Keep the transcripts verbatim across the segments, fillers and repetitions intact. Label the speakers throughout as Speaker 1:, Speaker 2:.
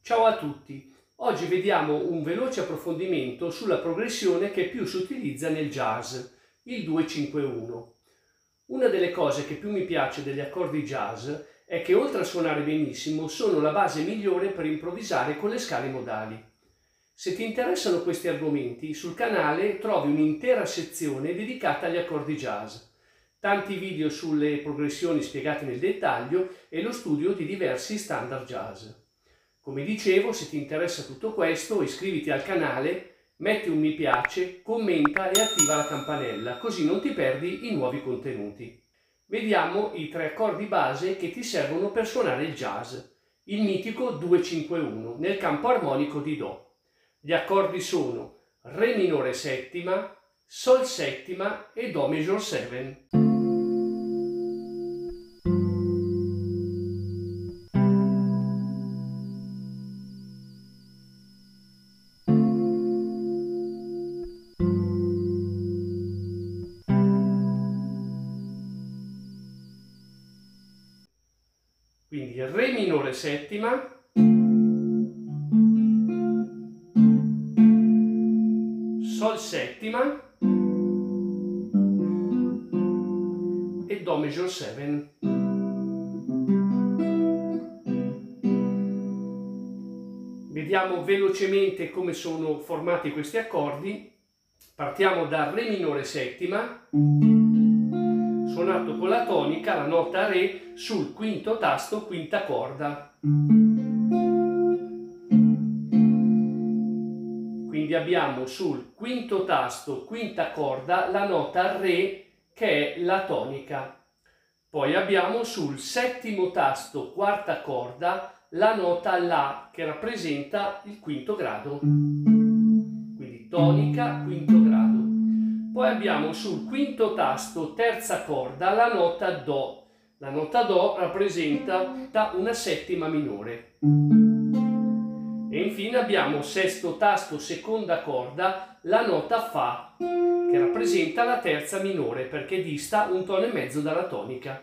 Speaker 1: Ciao a tutti! Oggi vediamo un veloce approfondimento sulla progressione che più si utilizza nel jazz, il due cinque uno. Una delle cose che più mi piace degli accordi jazz è che oltre a suonare benissimo sono la base migliore per improvvisare con le scale modali. Se ti interessano questi argomenti, sul canale trovi un'intera sezione dedicata agli accordi jazz, tanti video sulle progressioni spiegate nel dettaglio e lo studio di diversi standard jazz. Come dicevo, se ti interessa tutto questo, iscriviti al canale, metti un mi piace, commenta e attiva la campanella, così non ti perdi i nuovi contenuti. Vediamo i tre accordi base che ti servono per suonare il jazz, il mitico due cinque uno, nel campo armonico di Do. Gli accordi sono Re minore settima, Sol settima e Do major sette. Quindi Re minore settima, Sol settima e Do major sette. Vediamo velocemente come sono formati questi accordi. Partiamo da Re minore settima, suonato con la tonica, la nota Re, sul quinto tasto, quinta corda. Quindi abbiamo sul quinto tasto, quinta corda, la nota Re, che è la tonica. Poi abbiamo sul settimo tasto, quarta corda, la nota La, che rappresenta il quinto grado. Quindi tonica, quinto grado. Poi abbiamo sul quinto tasto, terza corda, la nota Do. La nota Do rappresenta una settima minore. E infine abbiamo sesto tasto, seconda corda, la nota Fa, che rappresenta la terza minore perché dista un tono e mezzo dalla tonica.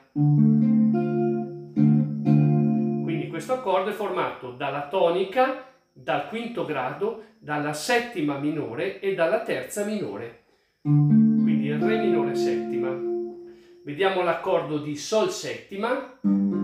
Speaker 1: Quindi questo accordo è formato dalla tonica, dal quinto grado, dalla settima minore e dalla terza minore. Quindi il Re minore settima. Vediamo l'accordo di Sol settima.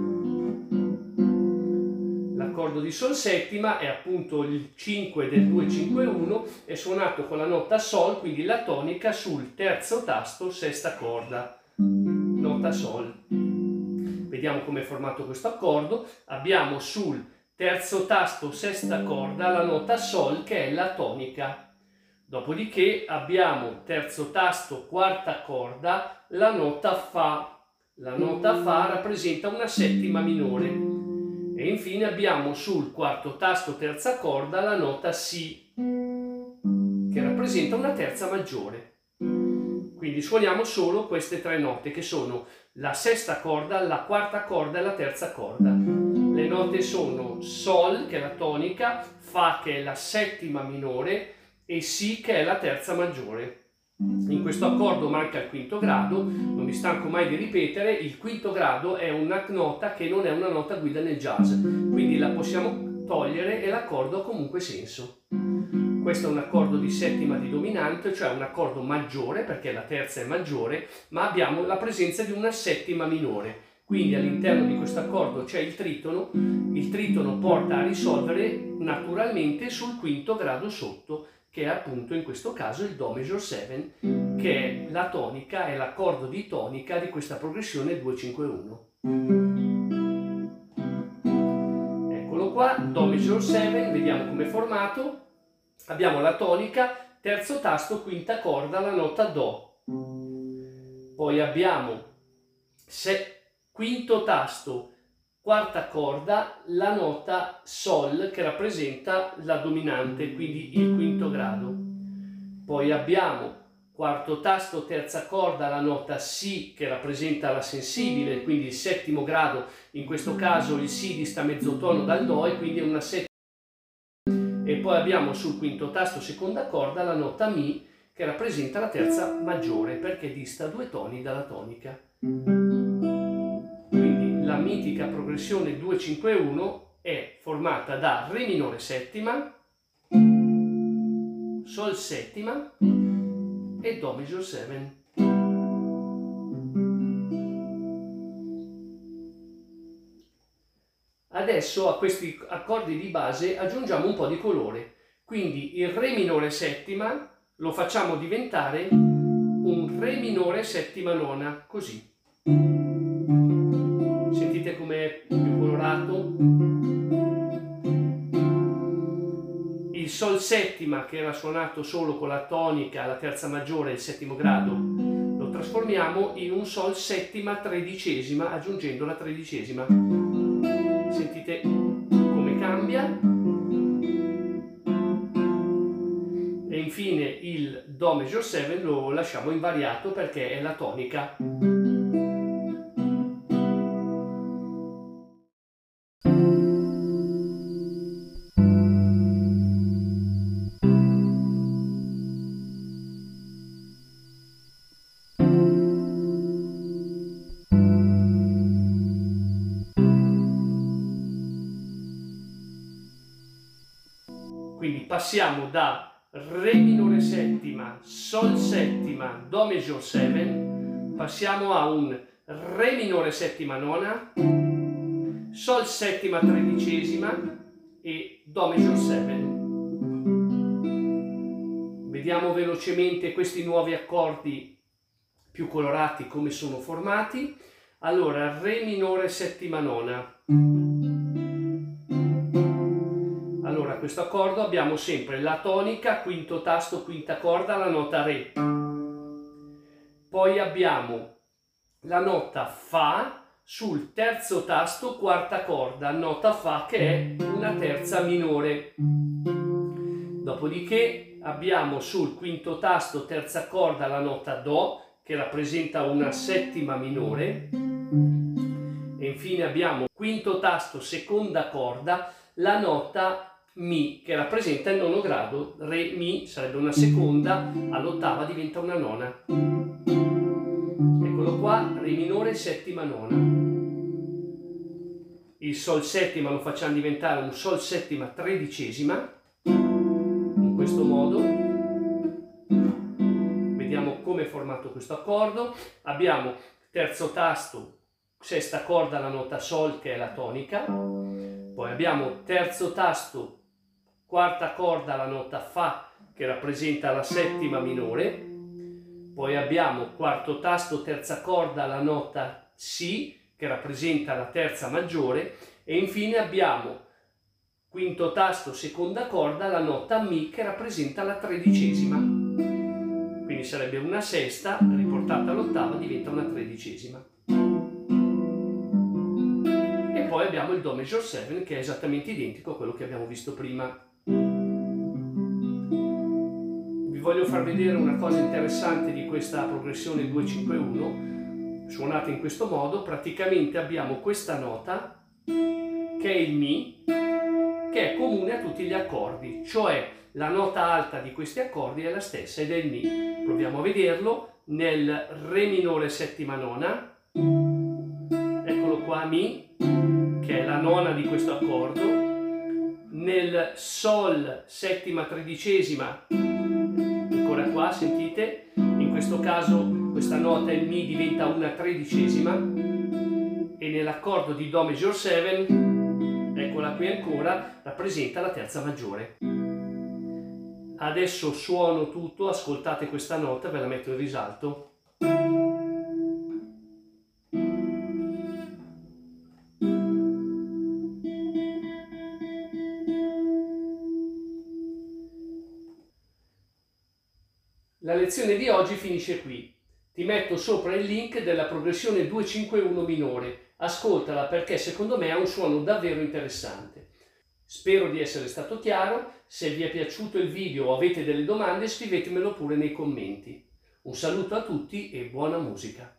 Speaker 1: L'accordo di Sol settima è appunto il cinque del due cinque uno, è suonato con la nota Sol, quindi la tonica, sul terzo tasto, sesta corda, nota Sol. Vediamo come è formato questo accordo. Abbiamo sul terzo tasto, sesta corda, la nota Sol, che è la tonica. Dopodiché abbiamo terzo tasto, quarta corda, la nota Fa. La nota Fa rappresenta una settima minore. E infine abbiamo sul quarto tasto, terza corda, la nota Si, che rappresenta una terza maggiore. Quindi suoniamo solo queste tre note, che sono la sesta corda, la quarta corda e la terza corda. Le note sono Sol, che è la tonica, Fa, che è la settima minore, e Si, che è la terza maggiore. In questo accordo manca il quinto grado, non mi stanco mai di ripetere, il quinto grado è una nota che non è una nota guida nel jazz, quindi la possiamo togliere e l'accordo ha comunque senso. Questo è un accordo di settima di dominante, cioè un accordo maggiore, perché la terza è maggiore, ma abbiamo la presenza di una settima minore. Quindi all'interno di questo accordo c'è il tritono, il tritono porta a risolvere naturalmente sul quinto grado sotto, che è appunto in questo caso il Do major sette, che è la tonica, è l'accordo di tonica di questa progressione due cinque uno. Eccolo qua, Do major sette, vediamo come è formato. Abbiamo la tonica, terzo tasto, quinta corda, la nota Do. Poi abbiamo se, quinto tasto, quarta corda, la nota Sol, che rappresenta la dominante, quindi il quinto grado. Poi abbiamo quarto tasto, terza corda, la nota Si, che rappresenta la sensibile, quindi il settimo grado. In questo caso il Si dista mezzo tono dal Do e quindi è una settima. E poi abbiamo sul quinto tasto, seconda corda, la nota Mi, che rappresenta la terza maggiore, perché dista due toni dalla tonica. La mitica progressione due cinque uno è formata da Re minore settima, Sol settima e Do major sette. Adesso a questi accordi di base aggiungiamo un po' di colore, quindi il Re minore settima lo facciamo diventare un Re minore settima nona, così. Sentite com'è più colorato? Il Sol settima, che era suonato solo con la tonica, la terza maggiore e il settimo grado, lo trasformiamo in un Sol settima tredicesima aggiungendo la tredicesima. Sentite come cambia. E infine il Do major sette lo lasciamo invariato perché è la tonica. Quindi passiamo da Re minore settima, Sol settima, Do major sette, passiamo a un Re minore settima nona, Sol settima tredicesima e Do major sette. Vediamo velocemente questi nuovi accordi più colorati come sono formati. Allora, Re minore settima nona. Allora, questo accordo abbiamo sempre la tonica, quinto tasto, quinta corda, la nota Re. Poi abbiamo la nota Fa sul terzo tasto, quarta corda, nota Fa che è una terza minore. Dopodiché abbiamo sul quinto tasto, terza corda, la nota Do che rappresenta una settima minore. E infine abbiamo quinto tasto, seconda corda, la nota Mi che rappresenta il nono grado. Re, Mi sarebbe una seconda, all'ottava diventa una nona. Eccolo qua, Re minore settima nona. Il Sol settima lo facciamo diventare un Sol settima tredicesima, in questo modo. Vediamo come è formato questo accordo. Abbiamo terzo tasto, sesta corda, la nota Sol che è la tonica. Poi abbiamo terzo tasto, quarta corda, la nota Fa che rappresenta la settima minore. Poi abbiamo quarto tasto, terza corda, la nota Si che rappresenta la terza maggiore. E infine abbiamo quinto tasto, seconda corda, la nota Mi che rappresenta la tredicesima. Quindi sarebbe una sesta riportata all'ottava, diventa una tredicesima. E poi abbiamo il Do major sette che è esattamente identico a quello che abbiamo visto prima. Vi voglio far vedere una cosa interessante di questa progressione due cinque uno suonata in questo modo. Praticamente abbiamo questa nota che è il Mi, che è comune a tutti gli accordi, cioè la nota alta di questi accordi è la stessa ed è il Mi. Proviamo a vederlo nel Re minore settima nona. Eccolo qua, Mi, che è la nona di questo accordo. Nel Sol settima tredicesima, ancora qua, sentite, in questo caso questa nota, il Mi, diventa una tredicesima. E nell'accordo di Do major sette, eccola qui ancora, rappresenta la terza maggiore. Adesso suono tutto, ascoltate questa nota, ve la metto in risalto. La lezione di oggi finisce qui. Ti metto sopra il link della progressione due cinque uno minore. Ascoltala perché secondo me ha un suono davvero interessante. Spero di essere stato chiaro. Se vi è piaciuto il video o avete delle domande, scrivetemelo pure nei commenti. Un saluto a tutti e buona musica!